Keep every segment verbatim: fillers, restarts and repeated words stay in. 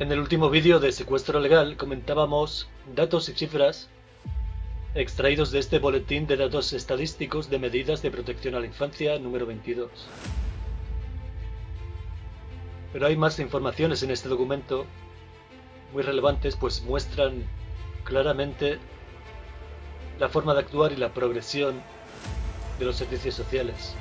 En el último vídeo de Secuestro Legal comentábamos datos y cifras extraídos de este boletín de datos estadísticos de medidas de protección a la infancia número veintidós. Pero hay más informaciones en este documento muy relevantes, pues muestran claramente la forma de actuar y la progresión de los servicios sociales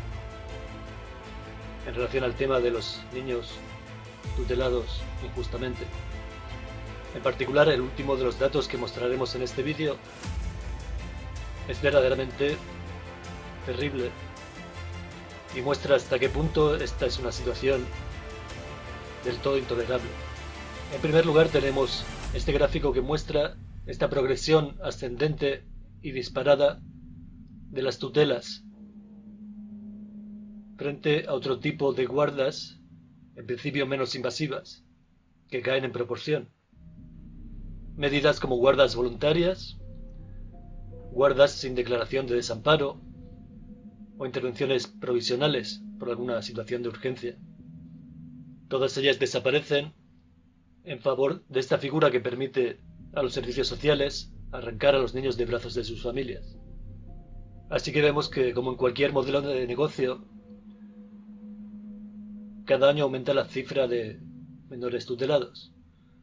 en relación al tema de los niños tutelados injustamente. En particular, el último de los datos que mostraremos en este vídeo es verdaderamente terrible y muestra hasta qué punto esta es una situación del todo intolerable. En primer lugar, tenemos este gráfico que muestra esta progresión ascendente y disparada de las tutelas frente a otro tipo de guardas, en principio menos invasivas, que caen en proporción. Medidas como guardas voluntarias, guardas sin declaración de desamparo o intervenciones provisionales por alguna situación de urgencia. Todas ellas desaparecen en favor de esta figura que permite a los servicios sociales arrancar a los niños de brazos de sus familias. Así que vemos que, como en cualquier modelo de negocio, cada año aumenta la cifra de menores tutelados.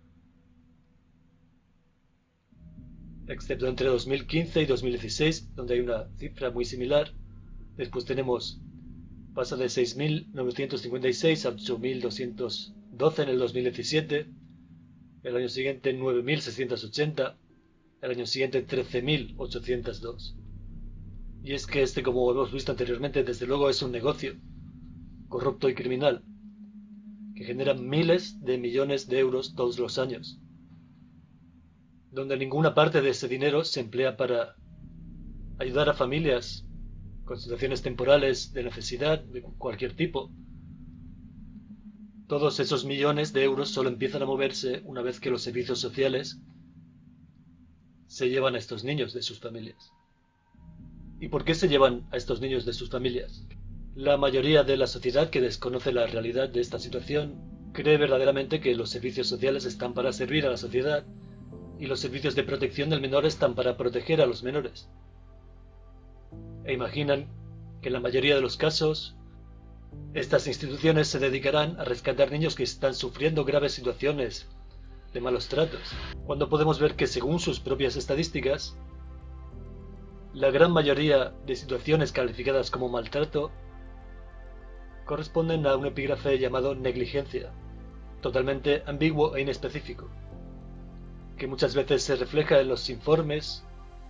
Excepto entre dos mil quince y dos mil dieciséis, donde hay una cifra muy similar. Después tenemos, pasa de seis mil novecientos cincuenta y seis a ocho mil doscientos doce en el dos mil diecisiete, el año siguiente nueve mil seiscientos ochenta, el año siguiente trece mil ochocientos dos. Y es que este, como hemos visto anteriormente, desde luego es un negocio corrupto y criminal que genera miles de millones de euros todos los años, donde ninguna parte de ese dinero se emplea para ayudar a familias con situaciones temporales de necesidad de cualquier tipo. Todos esos millones de euros solo empiezan a moverse una vez que los servicios sociales se llevan a estos niños de sus familias. ¿Y por qué se llevan a estos niños de sus familias? La mayoría de la sociedad, que desconoce la realidad de esta situación, cree verdaderamente que los servicios sociales están para servir a la sociedad y los servicios de protección del menor están para proteger a los menores. E imaginan que en la mayoría de los casos estas instituciones se dedicarán a rescatar niños que están sufriendo graves situaciones de malos tratos, cuando podemos ver que, según sus propias estadísticas, la gran mayoría de situaciones calificadas como maltrato corresponden a un epígrafe llamado negligencia, totalmente ambiguo e inespecífico, que muchas veces se refleja en los informes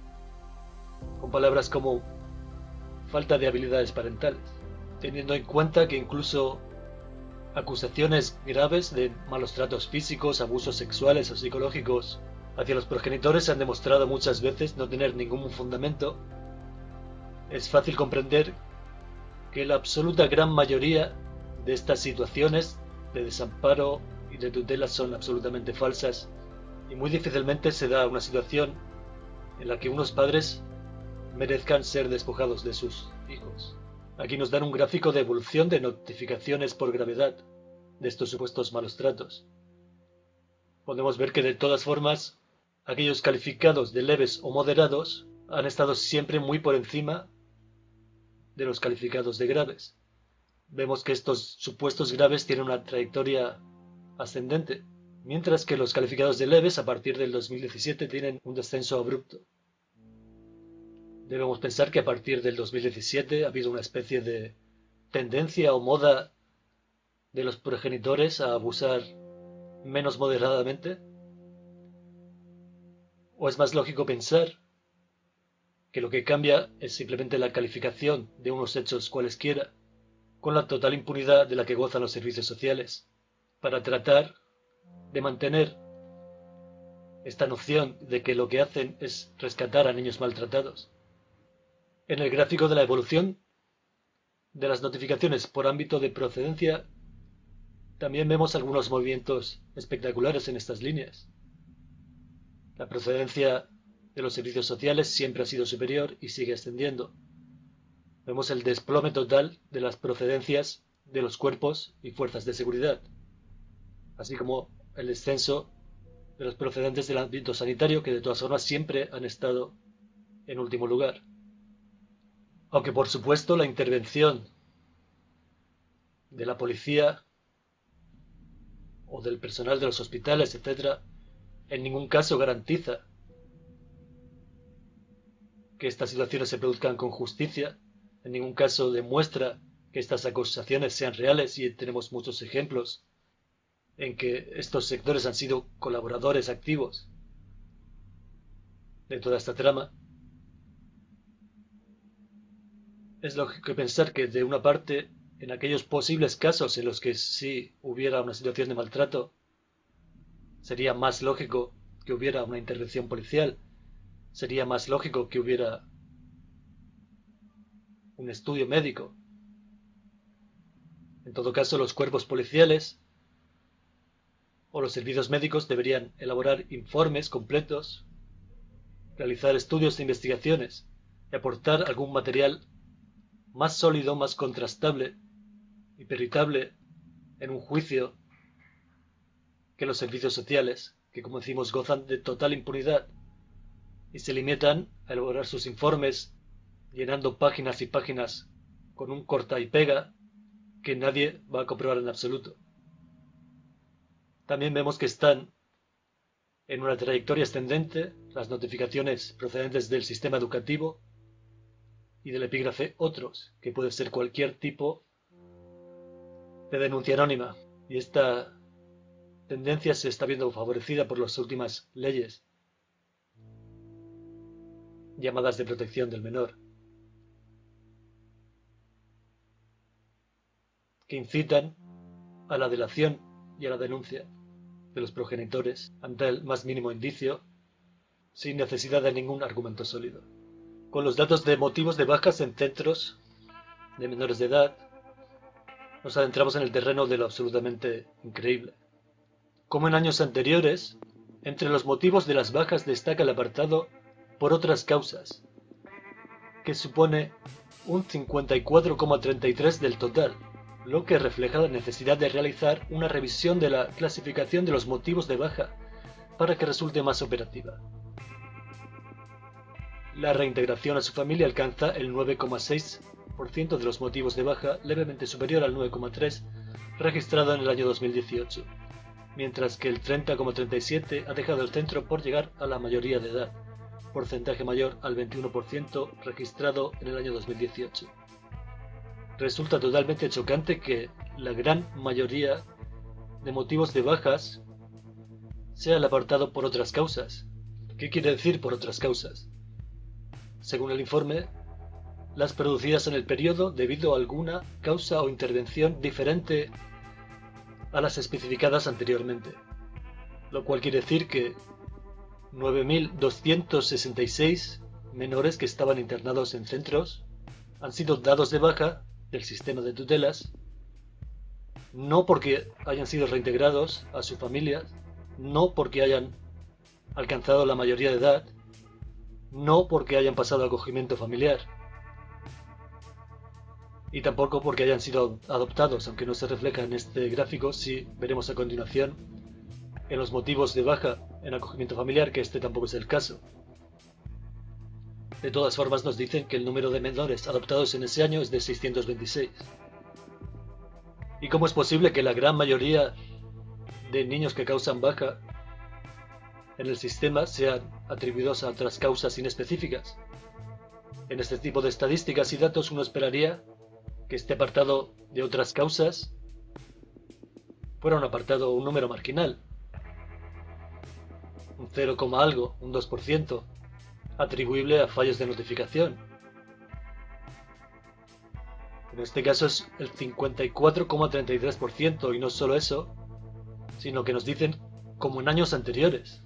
con palabras como falta de habilidades parentales, teniendo en cuenta que incluso acusaciones graves de malos tratos físicos, abusos sexuales o psicológicos hacia los progenitores se han demostrado muchas veces no tener ningún fundamento. Es fácil comprender que la absoluta gran mayoría de estas situaciones de desamparo y de tutela son absolutamente falsas, y muy difícilmente se da una situación en la que unos padres merezcan ser despojados de sus hijos. Aquí nos dan un gráfico de evolución de notificaciones por gravedad de estos supuestos malos tratos. Podemos ver que, de todas formas, aquellos calificados de leves o moderados han estado siempre muy por encima de los calificados de graves. Vemos que estos supuestos graves tienen una trayectoria ascendente, mientras que los calificados de leves a partir del dos mil diecisiete tienen un descenso abrupto. Debemos pensar que a partir del dos mil diecisiete ha habido una especie de tendencia o moda de los progenitores a abusar menos moderadamente. ¿O es más lógico pensar que lo que cambia es simplemente la calificación de unos hechos cualesquiera, con la total impunidad de la que gozan los servicios sociales, para tratar de mantener esta noción de que lo que hacen es rescatar a niños maltratados? En el gráfico de la evolución de las notificaciones por ámbito de procedencia también vemos algunos movimientos espectaculares en estas líneas. La procedencia de los servicios sociales siempre ha sido superior y sigue ascendiendo. Vemos el desplome total de las procedencias de los cuerpos y fuerzas de seguridad, así como el descenso de los procedentes del ámbito sanitario, que de todas formas siempre han estado en último lugar. Aunque por supuesto la intervención de la policía o del personal de los hospitales, etcétera, en ningún caso garantiza que estas situaciones se produzcan con justicia, en ningún caso demuestra que estas acusaciones sean reales, y tenemos muchos ejemplos en que estos sectores han sido colaboradores activos de toda esta trama. Es lógico pensar que, de una parte, en aquellos posibles casos en los que sí hubiera una situación de maltrato, sería más lógico que hubiera una intervención policial, sería más lógico que hubiera un estudio médico. En todo caso, los cuerpos policiales o los servicios médicos deberían elaborar informes completos, realizar estudios e investigaciones y aportar algún material más sólido, más contrastable y peritable en un juicio que los servicios sociales, que, como decimos, gozan de total impunidad y se limitan a elaborar sus informes llenando páginas y páginas con un corta y pega que nadie va a comprobar en absoluto. También vemos que están en una trayectoria ascendente las notificaciones procedentes del sistema educativo y del epígrafe otros, que puede ser cualquier tipo de denuncia anónima, y esta tendencia se está viendo favorecida por las últimas leyes llamadas de protección del menor, que incitan a la delación y a la denuncia de los progenitores ante el más mínimo indicio, sin necesidad de ningún argumento sólido. Con los datos de motivos de bajas en centros de menores de edad, nos adentramos en el terreno de lo absolutamente increíble. Como en años anteriores, entre los motivos de las bajas destaca el apartado por otras causas, que supone un cincuenta y cuatro coma treinta y tres por ciento del total, lo que refleja la necesidad de realizar una revisión de la clasificación de los motivos de baja para que resulte más operativa. La reintegración a su familia alcanza el nueve coma seis por ciento de los motivos de baja, levemente superior al nueve coma tres por ciento registrado en el año dos mil dieciocho, mientras que el treinta coma treinta y siete por ciento ha dejado el centro por llegar a la mayoría de edad, porcentaje mayor al veintiuno por ciento registrado en el año dos mil dieciocho. Resulta totalmente chocante que la gran mayoría de motivos de bajas sea el apartado por otras causas. ¿Qué quiere decir por otras causas? Según el informe, las producidas en el periodo debido a alguna causa o intervención diferente a las especificadas anteriormente, lo cual quiere decir que nueve mil doscientos sesenta y seis menores que estaban internados en centros han sido dados de baja del sistema de tutelas, no porque hayan sido reintegrados a sus familias, no porque hayan alcanzado la mayoría de edad, no porque hayan pasado a acogimiento familiar, y tampoco porque hayan sido adoptados, aunque no se refleja en este gráfico, si veremos a continuación en los motivos de baja en acogimiento familiar que este tampoco es el caso. De todas formas, nos dicen que el número de menores adoptados en ese año es de seiscientos veintiséis. ¿Y cómo es posible que la gran mayoría de niños que causan baja en el sistema sean atribuidos a otras causas inespecíficas? En este tipo de estadísticas y datos uno esperaría que este apartado de otras causas fuera un apartado, un número marginal, un cero, algo, un dos por ciento, atribuible a fallos de notificación. En este caso es el cincuenta y cuatro coma treinta y tres por ciento, y no solo eso, sino que nos dicen como en años anteriores.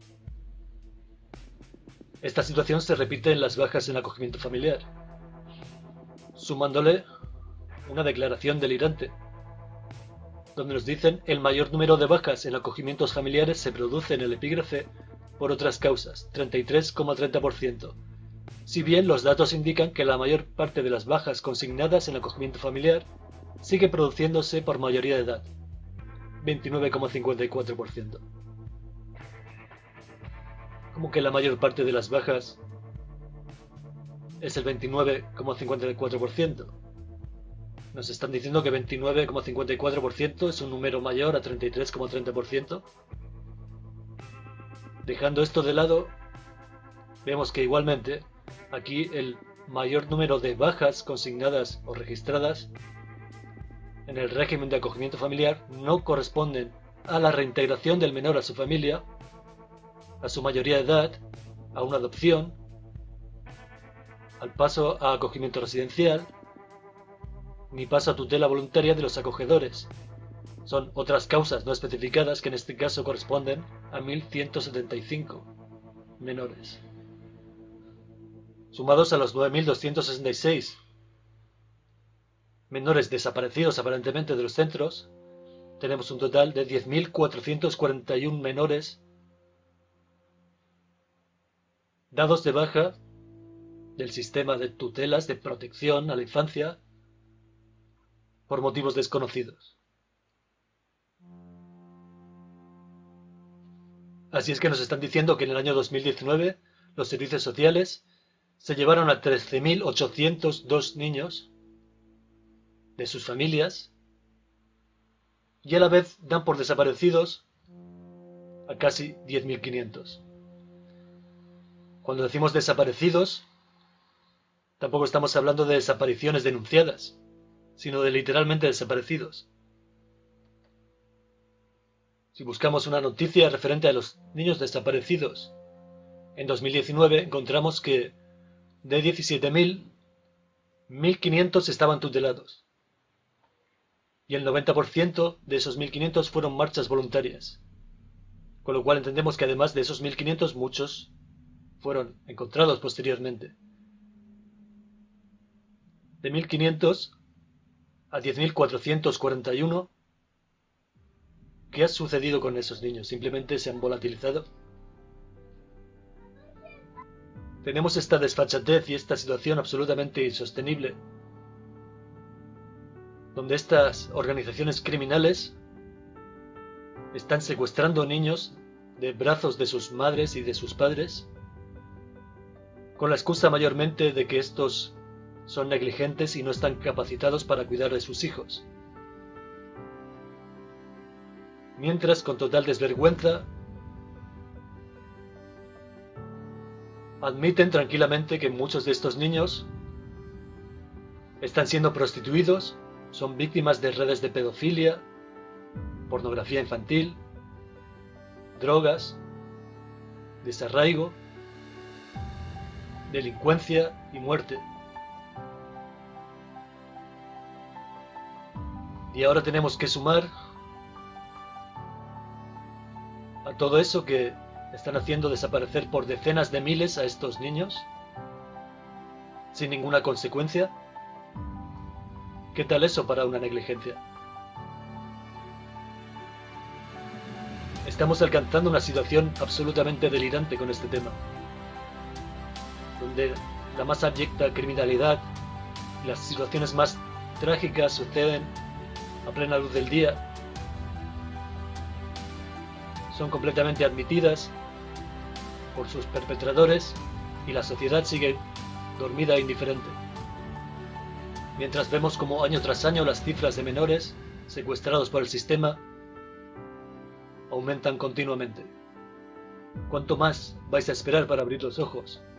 Esta situación se repite en las bajas en acogimiento familiar, sumándole una declaración delirante, donde nos dicen el mayor número de bajas en acogimientos familiares se produce en el epígrafe por otras causas, treinta y tres coma treinta por ciento, si bien los datos indican que la mayor parte de las bajas consignadas en acogimiento familiar sigue produciéndose por mayoría de edad, veintinueve coma cincuenta y cuatro por ciento. Como que la mayor parte de las bajas es el veintinueve coma cincuenta y cuatro por ciento. Nos están diciendo que veintinueve coma cincuenta y cuatro por ciento es un número mayor a treinta y tres coma treinta por ciento. Dejando esto de lado, vemos que igualmente aquí el mayor número de bajas consignadas o registradas en el régimen de acogimiento familiar no corresponden a la reintegración del menor a su familia, a su mayoría de edad, a una adopción, al paso a acogimiento residencial, ni paso a tutela voluntaria de los acogedores. Son otras causas no especificadas que en este caso corresponden a mil ciento setenta y cinco menores. Sumados a los nueve mil doscientos sesenta y seis menores desaparecidos aparentemente de los centros, tenemos un total de diez mil cuatrocientos cuarenta y uno menores dados de baja del sistema de tutelas de protección a la infancia por motivos desconocidos. Así es que nos están diciendo que en el año dos mil diecinueve los servicios sociales se llevaron a trece mil ochocientos dos niños de sus familias y a la vez dan por desaparecidos a casi diez mil quinientos. Cuando decimos desaparecidos, tampoco estamos hablando de desapariciones denunciadas, sino de literalmente desaparecidos. Si buscamos una noticia referente a los niños desaparecidos, en dos mil diecinueve encontramos que de diecisiete mil, mil quinientos estaban tutelados. Y el noventa por ciento de esos mil quinientos fueron marchas voluntarias. Con lo cual entendemos que además de esos mil quinientos, muchos fueron encontrados posteriormente. De mil quinientos a diez mil cuatrocientos cuarenta y uno, ¿qué ha sucedido con esos niños? ¿Simplemente se han volatilizado? Tenemos esta desfachatez y esta situación absolutamente insostenible, donde estas organizaciones criminales están secuestrando niños de brazos de sus madres y de sus padres, con la excusa mayormente de que estos son negligentes y no están capacitados para cuidar de sus hijos. Mientras, con total desvergüenza, admiten tranquilamente que muchos de estos niños están siendo prostituidos, son víctimas de redes de pedofilia, pornografía infantil, drogas, desarraigo, delincuencia y muerte. Y ahora tenemos que sumar a todo eso que están haciendo desaparecer por decenas de miles a estos niños sin ninguna consecuencia. ¿Qué tal eso para una negligencia? Estamos alcanzando una situación absolutamente delirante con este tema, donde la más abyecta criminalidad y las situaciones más trágicas suceden a plena luz del día, son completamente admitidas por sus perpetradores y la sociedad sigue dormida e indiferente. Mientras vemos como año tras año las cifras de menores secuestrados por el sistema aumentan continuamente. ¿Cuánto más vais a esperar para abrir los ojos?